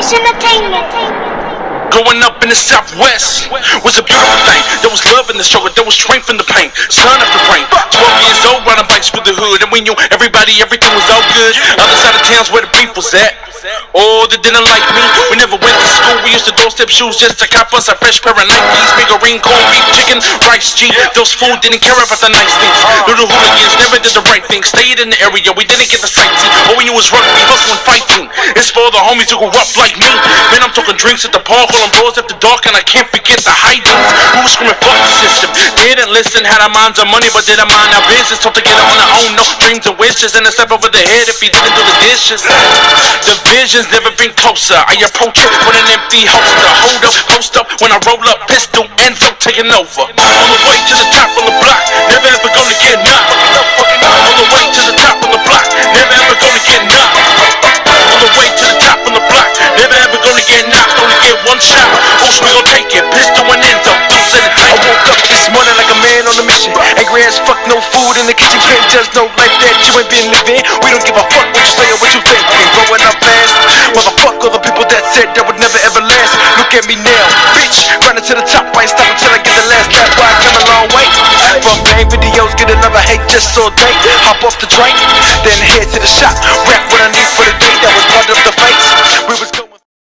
Fresh Entertainment. Growing up in the Southwest was a beautiful thing. There was love in the struggle, there was strength in the pain. Sun after rain, 12 years old, riding bikes through the hood, and we knew everybody, everything was all good. Other side of town's where the beef was at. Oh, they didn't like me. We never went to school. We used to doorstep shoes just to cop us a fresh pair of Nikes. Figurine, corned beef, chicken, rice, G. Those fools didn't care about the nice things. Little hooligans never did the right thing. Stayed in the area, we didn't get the sightsee. All we knew was rugby, hustling, fighting. It's for the homies who grew up like me. Man, I'm talking drinks at the park, calling bros after dark, and I can't forget the hijinks. Who was screaming fuck the system? They didn't listen, had our minds on money, but didn't mind our business. Told to get it on their own, no dreams and wishes, and a step over the head if he didn't do the dishes. The vision's never been closer. I approach it with an empty holster. Hold up, post up, when I roll up, pistol and float taking over. On the way to the top of the block, never ever gonna get knocked. On the way to the top of the block, never ever gonna get knocked. On the way to the top of the block, never ever gonna get knocked. Only get one shot, who's we gon' take it? Pistol and end up, deuce and I woke up this morning like a man on a mission. Angry as fuck, no food in the kitchen. Can't judge no life that you ain't been living. We don't give a fuck what you say or what you think. Growing up fast, motherfuck all the people that said that would never ever last. Look at me now, bitch, running to the top. I ain't stopping till I get the last lap. Why I come a long way from playing videos, get another hate just all day. Hop off the train, then head to the shop. Rap what I need for the day. That was part of the fight.